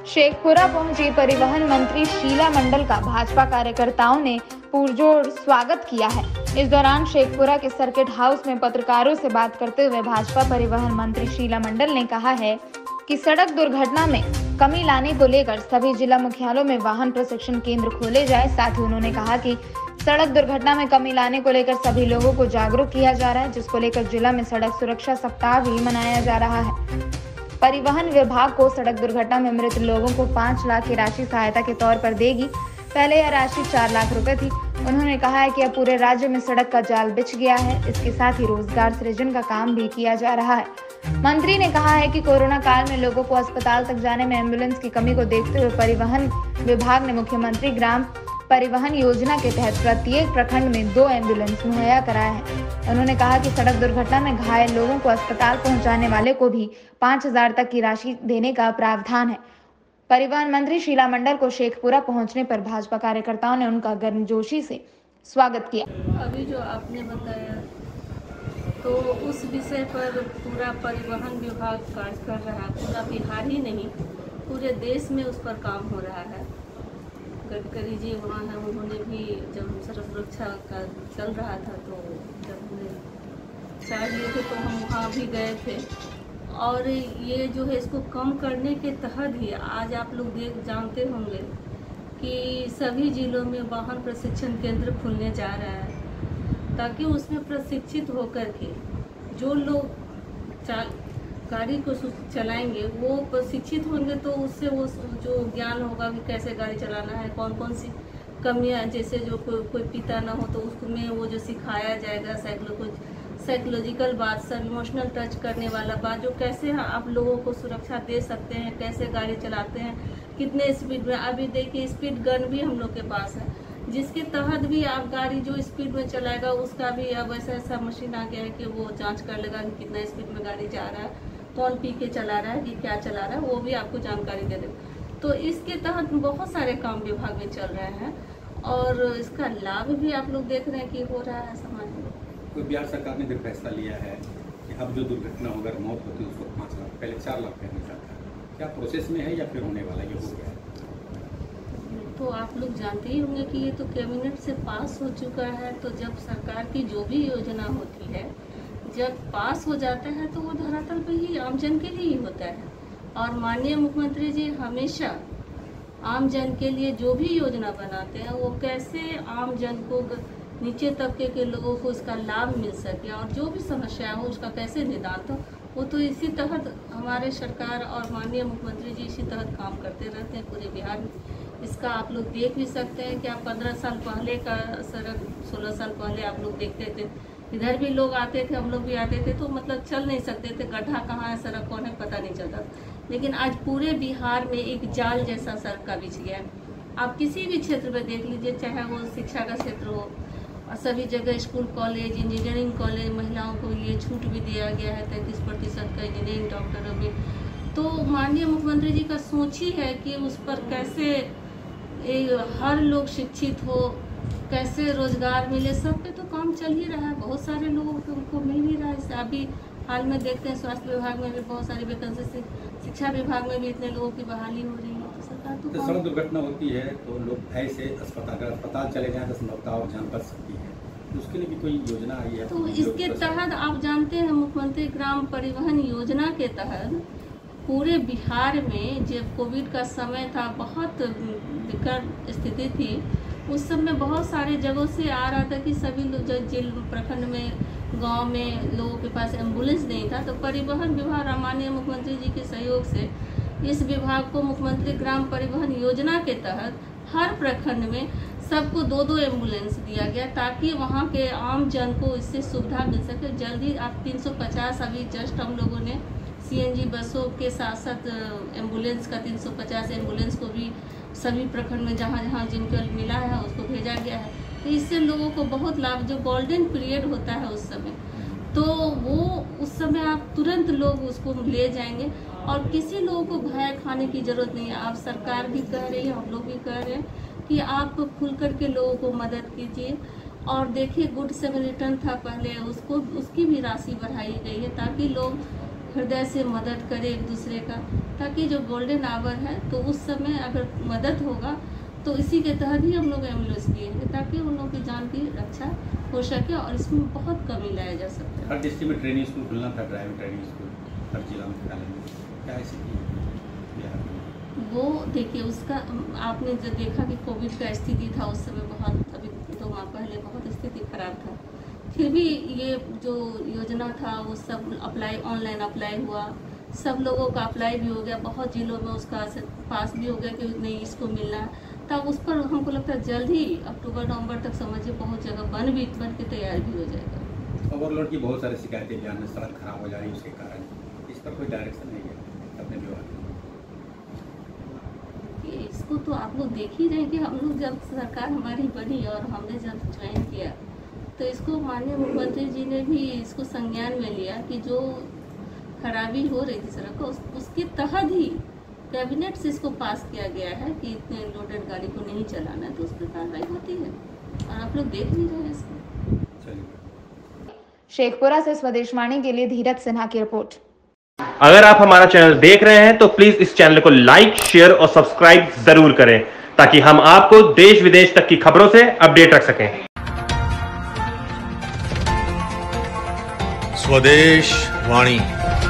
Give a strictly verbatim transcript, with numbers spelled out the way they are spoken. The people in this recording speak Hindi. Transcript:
शेखपुरा पहुंची परिवहन मंत्री शीला मंडल का भाजपा कार्यकर्ताओं ने पुरजोर स्वागत किया है। इस दौरान शेखपुरा के सर्किट हाउस में पत्रकारों से बात करते हुए भाजपा परिवहन मंत्री शीला मंडल ने कहा है कि सड़क दुर्घटना में कमी लाने को लेकर सभी जिला मुख्यालयों में वाहन प्रशिक्षण केंद्र खोले जाए। साथ ही उन्होंने कहा कि सड़क दुर्घटना में कमी लाने को लेकर सभी लोगों को जागरूक किया जा रहा है, जिसको लेकर जिला में सड़क सुरक्षा सप्ताह भी मनाया जा रहा है। परिवहन विभाग को सड़क दुर्घटना में मृत लोगों को पाँच लाख की राशि सहायता के तौर पर देगी। पहले यह राशि चार लाख रुपए थी। उन्होंने कहा है कि अब पूरे राज्य में सड़क का जाल बिछ गया है। इसके साथ ही रोजगार सृजन का काम भी किया जा रहा है। मंत्री ने कहा है कि कोरोना काल में लोगों को अस्पताल तक जाने में एम्बुलेंस की कमी को देखते हुए परिवहन विभाग ने मुख्यमंत्री ग्राम परिवहन योजना के तहत प्रत्येक प्रखंड में दो एम्बुलेंस मुहैया कराया है। उन्होंने कहा कि सड़क दुर्घटना में घायल लोगों को अस्पताल पहुंचाने वाले को भी पाँच हजार तक की राशि देने का प्रावधान है। परिवहन मंत्री शीला मंडल को शेखपुरा पहुंचने पर भाजपा कार्यकर्ताओं ने उनका गर्मजोशी से स्वागत किया। अभी जो आपने बताया तो उस विषय पर पूरा परिवहन विभाग कार्य कर रहा है। पूरा बिहार ही नहीं, पूरे देश में उस पर काम हो रहा है। गडकरी जी वहाँ हैं, उन्होंने भी जब सड़क सुरक्षा का चल रहा था तो जब हमने चाह लिए थे तो हम वहाँ भी गए थे। और ये जो है इसको कम करने के तहत ही आज आप लोग देख जानते होंगे कि सभी जिलों में वाहन प्रशिक्षण केंद्र खुलने जा रहा है, ताकि उसमें प्रशिक्षित होकर के जो लोग चाल गाड़ी को चलाएंगे वो प्रशिक्षित होंगे, तो उससे वो जो ज्ञान होगा कि कैसे गाड़ी चलाना है, कौन कौन सी कमियां, जैसे जो कोई कोई पिता ना हो तो उसमें वो जो सिखाया जाएगा, साइकिलो को साइकोलॉजिकल बात, सब इमोशनल टच करने वाला बात, जो कैसे आप लोगों को सुरक्षा दे सकते हैं, कैसे गाड़ी चलाते हैं, कितने स्पीड में। अभी देखिए स्पीड गन भी हम लोग के पास है, जिसके तहत भी आप गाड़ी जो स्पीड में चलाएगा उसका भी अब ऐसा ऐसा मशीन आ गया है कि वो जांच कर लेगा कि कितना स्पीड में गाड़ी जा रहा है, कौन पी के चला रहा है कि क्या चला रहा है, वो भी आपको जानकारी दे देगा। तो इसके तहत बहुत सारे काम विभाग में चल रहे हैं और इसका लाभ भी आप लोग देख रहे हैं कि हो रहा है समाज में। तो बिहार सरकार ने भी फैसला लिया है कि अब जो दुर्घटना हो, अगर मौत होती है उसको पाँच लाख, पहले चार लाख का मिलता था, क्या प्रोसेस में है या फिर होने वाला ये हो गया है? तो आप लोग जानते ही होंगे कि ये तो कैबिनेट से पास हो चुका है। तो जब सरकार की जो भी योजना होती है, जब पास हो जाता है तो वो धरातल पे ही आम जन के लिए ही होता है। और माननीय मुख्यमंत्री जी हमेशा आम जन के लिए जो भी योजना बनाते हैं वो कैसे आम जन को, नीचे तबके के लोगों को इसका लाभ मिल सके और जो भी समस्या हो उसका कैसे निदान हो, वो तो इसी तहत हमारे सरकार और माननीय मुख्यमंत्री जी इसी तहत काम करते रहते हैं पूरे बिहार में। इसका आप लोग देख भी सकते हैं कि आप पंद्रह साल पहले का सड़क, सोलह साल पहले आप लोग देखते थे, इधर भी लोग आते थे, हम लोग भी आते थे, तो मतलब चल नहीं सकते थे, गड्ढा कहाँ है, सड़क कौन है, पता नहीं चलता। लेकिन आज पूरे बिहार में एक जाल जैसा सड़क का बिछ गया है। आप किसी भी क्षेत्र में देख लीजिए, चाहे वो शिक्षा का क्षेत्र हो, और सभी जगह स्कूल, कॉलेज, इंजीनियरिंग कॉलेज, महिलाओं को ये छूट भी दिया गया है तैंतीस प्रतिशत का इंजीनियरिंग डॉक्टरों में। तो माननीय मुख्यमंत्री जी का सोच ही है कि उस पर कैसे हर लोग शिक्षित हो, कैसे रोजगार मिले, सब पे तो काम चल ही रहा है। बहुत सारे लोगों को उनको मिल ही रहा है। अभी हाल में देखते हैं स्वास्थ्य विभाग में भी बहुत सारी वैकेंसी, शिक्षा विभाग में भी इतने लोगों की बहाली हो रही है। तो सरकार तो, तो सड़क दुर्घटना होती है तो लोग ऐसे अस्पताल अगर अस्पताल चले जाएं तो संभवतः और जान बच सकती है, तो उसके लिए भी कोई योजना आई है? तो इसके तहत आप जानते हैं मुख्यमंत्री ग्राम परिवहन योजना के तहत पूरे बिहार में जब कोविड का समय था, बहुत विकट स्थिति थी, उस समय बहुत सारे जगहों से आ रहा था कि सभी लोग जो जिल प्रखंड में, गांव में लोगों के पास एम्बुलेंस नहीं था, तो परिवहन विभाग माननीय मुख्यमंत्री जी के सहयोग से इस विभाग को मुख्यमंत्री ग्राम परिवहन योजना के तहत हर प्रखंड में सबको दो दो एम्बुलेंस दिया गया, ताकि वहां के आम जन को इससे सुविधा मिल सके। जल्दी आप तीन सौ पचास अभी जस्ट हम लोगों ने सीएनजी बसों के साथ साथ एम्बुलेंस का तीन सौ पचास एम्बुलेंस को भी सभी प्रखंड में जहाँ जहाँ जिनको मिला है उसको भेजा गया है। तो इससे लोगों को बहुत लाभ, जो गोल्डन पीरियड होता है उस समय, तो वो उस समय आप तुरंत लोग उसको ले जाएंगे और किसी लोगों को भय खाने की जरूरत नहीं है। आप सरकार भी कह रही है, हम लोग भी कह रहे हैं कि आप खुल कर के लोगों को मदद कीजिए। और देखिए गुड सेवन रिटर्न था पहले, उसको उसकी भी राशि बढ़ाई गई है ताकि लोग हृदय से मदद करे एक दूसरे का, ताकि जो गोल्डन आवर है तो उस समय अगर मदद होगा तो इसी के तहत ही हम लोग एम्बुलेंस दिए हैं, ताकि उन लोगों की जान की रक्षा हो सके और इसमें बहुत कमी लाया जा सकता है। हर डिस्ट्रिक्ट में ट्रेनिंग स्कूल खुलना था, ड्राइविंग ट्रेनिंग स्कूल हर जिला में निकालेंगे, क्या ऐसे बिहार में? वो देखिए उसका आपने जो देखा कि कोविड का स्थिति था उस समय बहुत, अभी दो माह पहले बहुत स्थिति खराब था, फिर भी ये जो योजना था वो सब अप्लाई ऑनलाइन अप्लाई हुआ, सब लोगों का अप्लाई भी हो गया, बहुत जिलों में उसका पास भी हो गया कि नहीं इसको मिलना है। तब उस पर हमको लगता है जल्द ही अक्टूबर नवंबर तक समझिए बहुत जगह बन भी बन के तैयार भी हो जाएगा। ओवरलोड की बहुत सारी शिकायतें बिहार में, सड़क खराब हो जा रही है उसके कारण, इस पर कोई डायरेक्शन नहीं है अपने विभाग में? इसको तो आप लोग देख ही रहे हैं कि हम लोग जब सरकार हमारी बनी और हमने जब ज्वाइन किया तो इसको माननीय मुख्यमंत्री जी ने भी इसको संज्ञान में लिया कि जो खराबी हो रही थी सड़क को उस, उसके तहत ही कैबिनेट से इसको पास किया गया है कि इतने लोडेड गाड़ी को नहीं चलाना है, तो उस पर कार्रवाई होती है और आप लोग देख भी रहे हैं इसको। शेखपुरा से स्वदेशवाणी के लिए धीरज सिन्हा की रिपोर्ट। अगर आप हमारा चैनल देख रहे हैं तो प्लीज इस चैनल को लाइक, शेयर और सब्सक्राइब जरूर करें, ताकि हम आपको देश विदेश तक की खबरों से अपडेट रख सकें। स्वदेश वाणी।